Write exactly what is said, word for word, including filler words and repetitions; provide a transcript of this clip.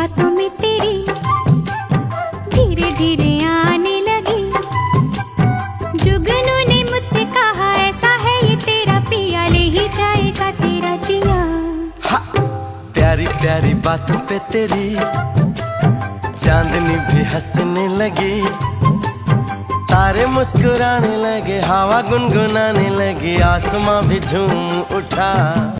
बातों में तेरी धीरे धीरे आने लगी। जुगनू ने मुझसे कहा ऐसा है ये तेरा पिया, ले ही जाएगा तेरा जिया। प्यारी प्यारी बातों पे तेरी चांदनी भी हंसने लगी, तारे मुस्कुराने लगे, हवा गुनगुनाने लगी, आसमां भी झूम उठा।